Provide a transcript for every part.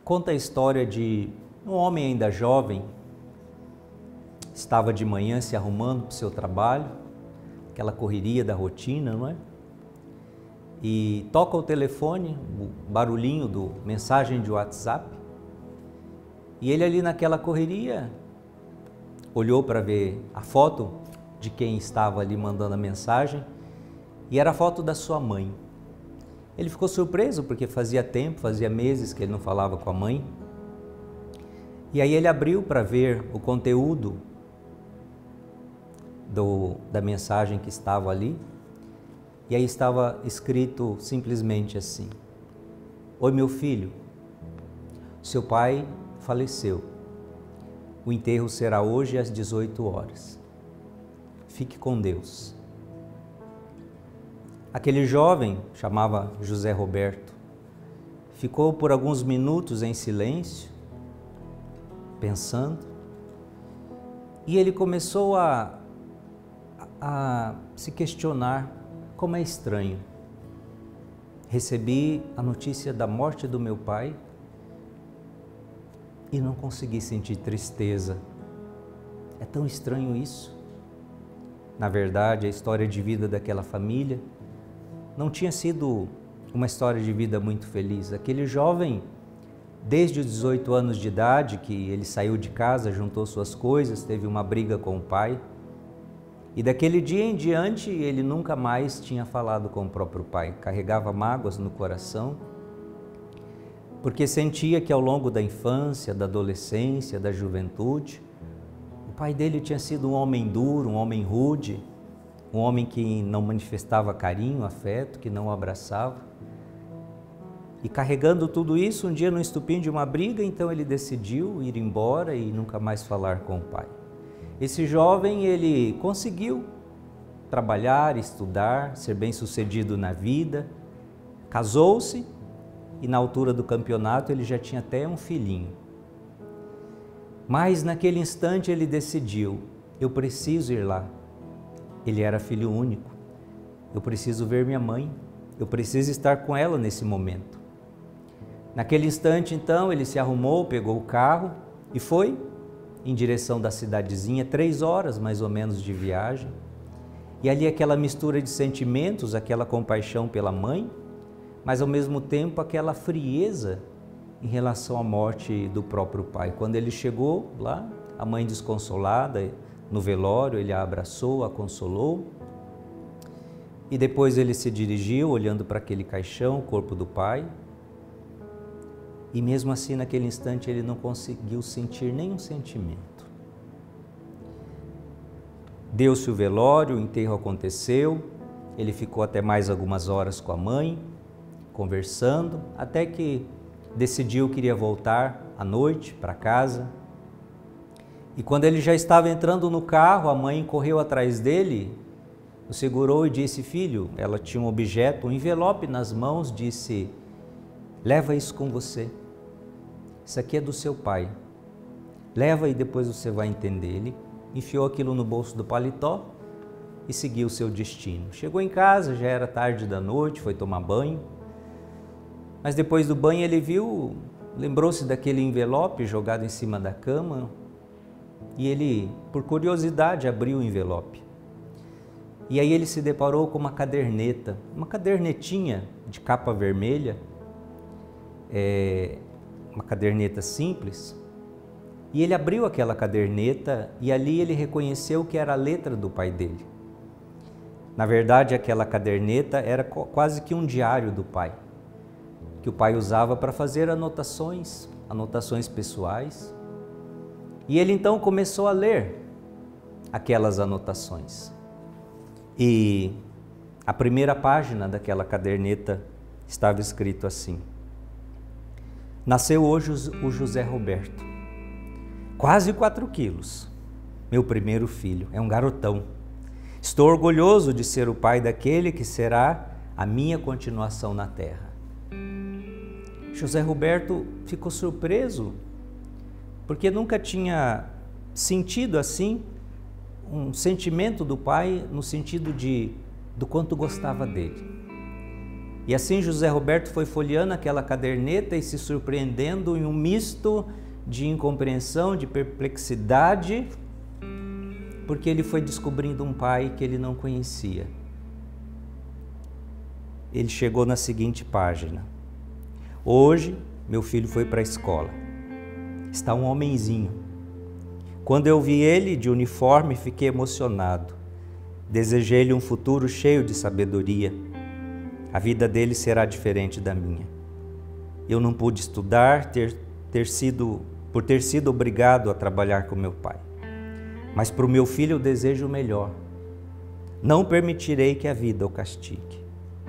conta a história de um homem ainda jovem, estava de manhã se arrumando para o seu trabalho, aquela correria da rotina, não é? E toca o telefone, o barulhinho do mensagem de WhatsApp, e ele ali naquela correria olhou para ver a foto de quem estava ali mandando a mensagem, e era a foto da sua mãe. Ele ficou surpreso porque fazia tempo, fazia meses que ele não falava com a mãe. E aí ele abriu para ver o conteúdo da mensagem que estava ali. E aí estava escrito simplesmente assim: Oi, meu filho, seu pai faleceu. O enterro será hoje às 18 horas. Fique com Deus. Aquele jovem, chamava José Roberto, ficou por alguns minutos em silêncio, pensando, e ele começou a se questionar: como é estranho. Recebi a notícia da morte do meu pai e não consegui sentir tristeza. É tão estranho isso. Na verdade, a história de vida daquela família não tinha sido uma história de vida muito feliz. Aquele jovem, desde os 18 anos de idade, que ele saiu de casa, juntou suas coisas, teve uma briga com o pai, e daquele dia em diante ele nunca mais tinha falado com o próprio pai, carregava mágoas no coração, porque sentia que ao longo da infância, da adolescência, da juventude, o pai dele tinha sido um homem duro, um homem rude, um homem que não manifestava carinho, afeto, que não o abraçava. E carregando tudo isso, um dia no estupim de uma briga, então ele decidiu ir embora e nunca mais falar com o pai. Esse jovem, ele conseguiu trabalhar, estudar, ser bem-sucedido na vida, casou-se e na altura do campeonato ele já tinha até um filhinho. Mas naquele instante ele decidiu: eu preciso ir lá. Ele era filho único, eu preciso ver minha mãe, eu preciso estar com ela nesse momento. Naquele instante, então, ele se arrumou, pegou o carro e foi em direção da cidadezinha, 3 horas mais ou menos de viagem. E ali aquela mistura de sentimentos, aquela compaixão pela mãe, mas ao mesmo tempo aquela frieza em relação à morte do próprio pai. Quando ele chegou lá, a mãe desconsolada, no velório, ele a abraçou, a consolou, e depois ele se dirigiu, olhando para aquele caixão, o corpo do pai, e mesmo assim, naquele instante, ele não conseguiu sentir nenhum sentimento. Deu-se o velório, o enterro aconteceu, ele ficou até mais algumas horas com a mãe, conversando, até que decidiu que iria voltar à noite para casa. E quando ele já estava entrando no carro, a mãe correu atrás dele, o segurou e disse: filho, ela tinha um objeto, um envelope nas mãos, disse: leva isso com você, isso aqui é do seu pai, leva e depois você vai entender. Ele enfiou aquilo no bolso do paletó e seguiu o seu destino. Chegou em casa, já era tarde da noite, foi tomar banho, mas depois do banho ele viu, lembrou-se daquele envelope jogado em cima da cama, e ele, por curiosidade, abriu o envelope. E aí ele se deparou com uma caderneta, uma cadernetinha de capa vermelha, uma caderneta simples. E ele abriu aquela caderneta e ali ele reconheceu que era a letra do pai dele. Na verdade, aquela caderneta era quase que um diário do pai, que o pai usava para fazer anotações pessoais. E ele então começou a ler aquelas anotações. E a primeira página daquela caderneta estava escrito assim: nasceu hoje o José Roberto, quase 4 quilos, meu primeiro filho, é um garotão. Estou orgulhoso de ser o pai daquele que será a minha continuação na terra. José Roberto ficou surpreso, porque nunca tinha sentido assim um sentimento do pai no sentido do quanto gostava dele. E assim José Roberto foi folheando aquela caderneta e se surpreendendo em um misto de incompreensão, de perplexidade, porque ele foi descobrindo um pai que ele não conhecia. Ele chegou na seguinte página: hoje meu filho foi para a escola. Está um homenzinho. Quando eu vi ele de uniforme, fiquei emocionado. Desejei-lhe um futuro cheio de sabedoria. A vida dele será diferente da minha. Eu não pude estudar por ter sido obrigado a trabalhar com meu pai. Mas para o meu filho eu desejo o melhor. Não permitirei que a vida o castigue.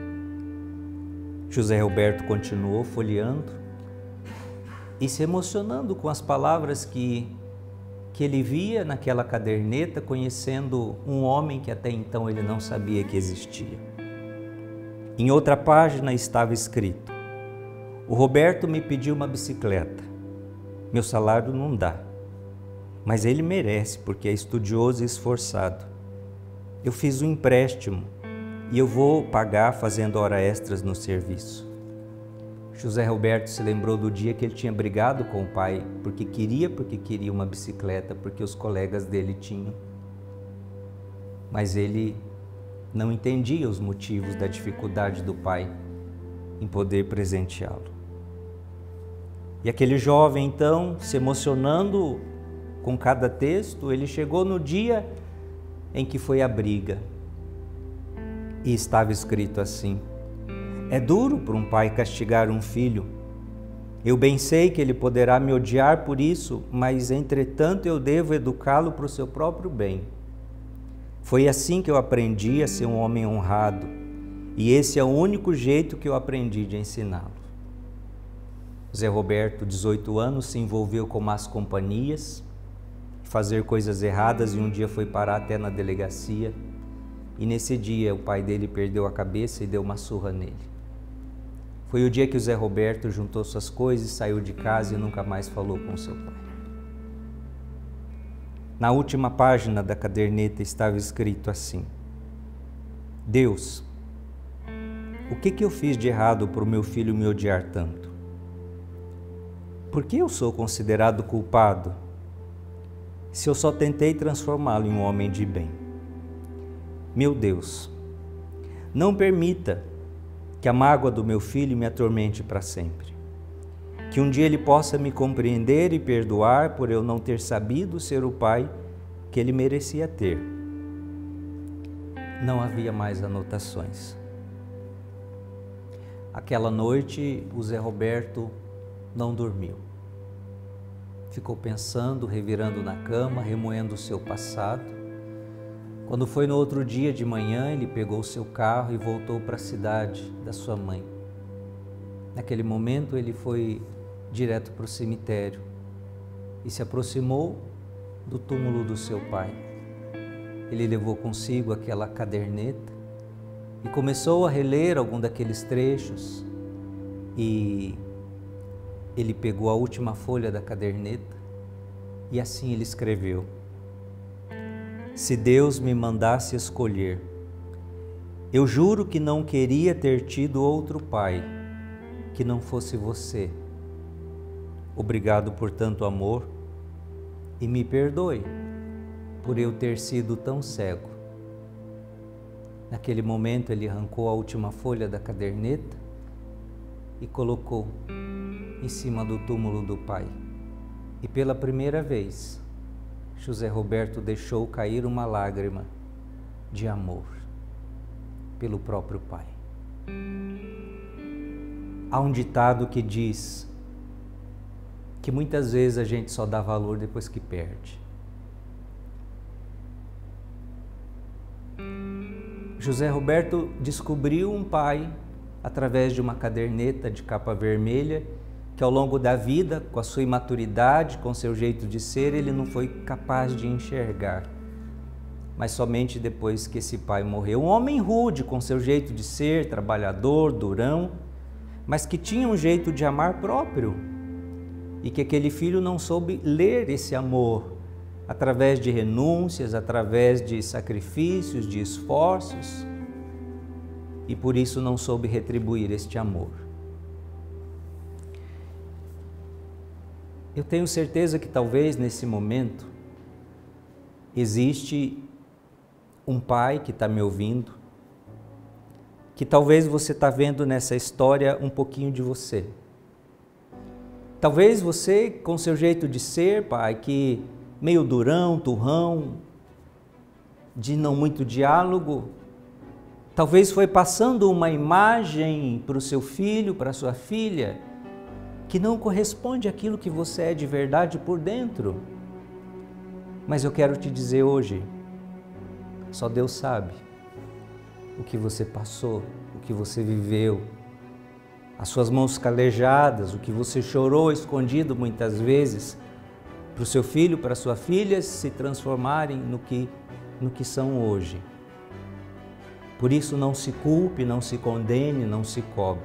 José Roberto continuou folheando e se emocionando com as palavras que ele via naquela caderneta, conhecendo um homem que até então ele não sabia que existia. Em outra página estava escrito: o Roberto me pediu uma bicicleta. Meu salário não dá, mas ele merece porque é estudioso e esforçado. Eu fiz um empréstimo e eu vou pagar fazendo horas extras no serviço. José Roberto se lembrou do dia que ele tinha brigado com o pai porque queria uma bicicleta, porque os colegas dele tinham. Mas ele não entendia os motivos da dificuldade do pai em poder presenteá-lo. E aquele jovem, então, se emocionando com cada texto, ele chegou no dia em que foi a briga. E estava escrito assim: é duro para um pai castigar um filho. Eu bem sei que ele poderá me odiar por isso, mas entretanto eu devo educá-lo para o seu próprio bem. Foi assim que eu aprendi a ser um homem honrado, e esse é o único jeito que eu aprendi de ensiná-lo. Zé Roberto, 18 anos, se envolveu com más companhias, fazer coisas erradas, e um dia foi parar até na delegacia. E nesse dia o pai dele perdeu a cabeça e deu uma surra nele. Foi o dia que o Zé Roberto juntou suas coisas, saiu de casa e nunca mais falou com seu pai. Na última página da caderneta estava escrito assim: Deus, o que eu fiz de errado para o meu filho me odiar tanto? Por que eu sou considerado culpado se eu só tentei transformá-lo em um homem de bem? Meu Deus, não permita que a mágoa do meu filho me atormente para sempre. Que um dia ele possa me compreender e perdoar por eu não ter sabido ser o pai que ele merecia ter. Não havia mais anotações. Aquela noite, o Zé Roberto não dormiu. Ficou pensando, revirando na cama, remoendo o seu passado. Quando foi no outro dia de manhã, ele pegou o seu carro e voltou para a cidade da sua mãe. Naquele momento, ele foi direto para o cemitério e se aproximou do túmulo do seu pai. Ele levou consigo aquela caderneta e começou a reler algum daqueles trechos, e ele pegou a última folha da caderneta e assim ele escreveu: se Deus me mandasse escolher, eu juro que não queria ter tido outro pai que não fosse você. Obrigado por tanto amor e me perdoe por eu ter sido tão cego. Naquele momento ele arrancou a última folha da caderneta e colocou em cima do túmulo do pai. E pela primeira vez, José Roberto deixou cair uma lágrima de amor pelo próprio pai. Há um ditado que diz que muitas vezes a gente só dá valor depois que perde. José Roberto descobriu um pai através de uma caderneta de capa vermelha que ao longo da vida, com a sua imaturidade, com seu jeito de ser, ele não foi capaz de enxergar. Mas somente depois que esse pai morreu. Um homem rude, com seu jeito de ser, trabalhador, durão, mas que tinha um jeito de amar próprio. E que aquele filho não soube ler esse amor através de renúncias, através de sacrifícios, de esforços. e por isso não soube retribuir este amor. Eu tenho certeza que talvez nesse momento existe um pai que está me ouvindo, que talvez você está vendo nessa história um pouquinho de você. Talvez você, com seu jeito de ser, pai, que meio durão, turrão, de não muito diálogo, talvez foi passando uma imagem para o seu filho, para a sua filha, que não corresponde àquilo que você é de verdade por dentro. Mas eu quero te dizer hoje, só Deus sabe o que você passou, o que você viveu, as suas mãos calejadas, o que você chorou escondido muitas vezes, para o seu filho, para a sua filha se transformarem no que são hoje. Por isso não se culpe, não se condene, não se cobre.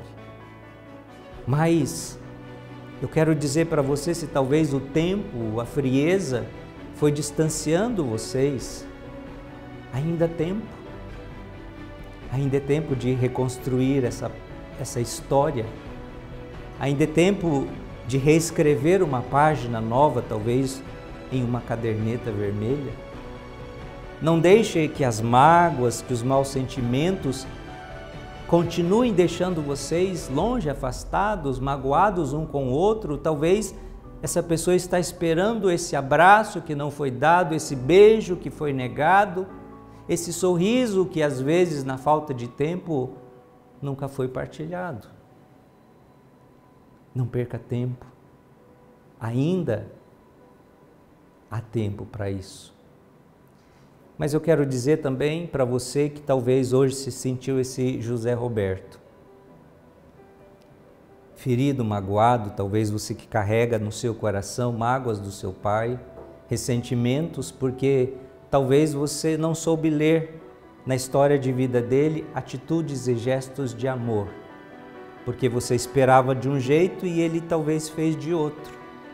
Mas eu quero dizer para você, se talvez o tempo, a frieza foi distanciando vocês, ainda é tempo. Ainda é tempo de reconstruir essa história. Ainda é tempo de reescrever uma página nova, talvez em uma caderneta vermelha. Não deixe que as mágoas, que os maus sentimentos continuem deixando vocês longe, afastados, magoados um com o outro. Talvez essa pessoa está esperando esse abraço que não foi dado, esse beijo que foi negado, esse sorriso que às vezes, na falta de tempo, nunca foi partilhado. Não perca tempo. Ainda há tempo para isso. Mas eu quero dizer também para você que talvez hoje se sentiu esse José Roberto. Ferido, magoado, talvez você que carrega no seu coração mágoas do seu pai, ressentimentos, porque talvez você não soube ler na história de vida dele atitudes e gestos de amor, porque você esperava de um jeito e ele talvez fez de outro.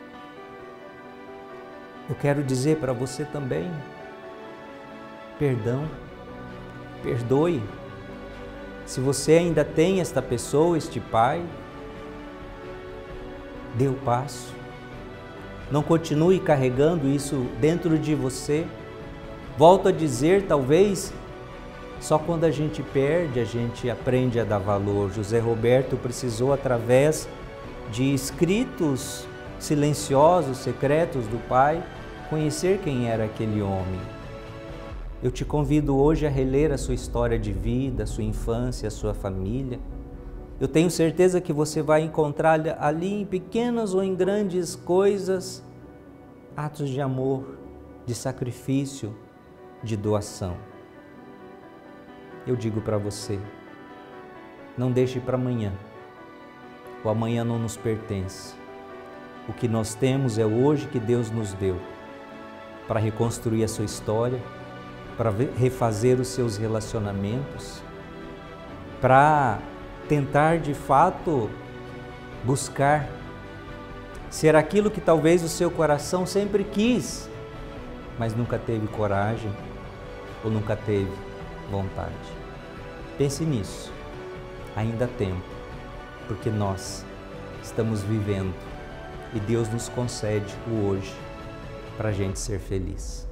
Eu quero dizer para você também, perdão, perdoe. Se você ainda tem esta pessoa, este pai, dê o passo. Não continue carregando isso dentro de você. Volto a dizer, talvez, só quando a gente perde, a gente aprende a dar valor. José Roberto precisou, através de escritos silenciosos, secretos do pai, conhecer quem era aquele homem. Eu te convido hoje a reler a sua história de vida, a sua infância, a sua família. Eu tenho certeza que você vai encontrar ali em pequenas ou em grandes coisas, atos de amor, de sacrifício, de doação. Eu digo para você, não deixe para amanhã. O amanhã não nos pertence. O que nós temos é hoje que Deus nos deu para reconstruir a sua história, para refazer os seus relacionamentos, para tentar de fato buscar ser aquilo que talvez o seu coração sempre quis, mas nunca teve coragem ou nunca teve vontade. Pense nisso, ainda há tempo, porque nós estamos vivendo e Deus nos concede o hoje para a gente ser feliz.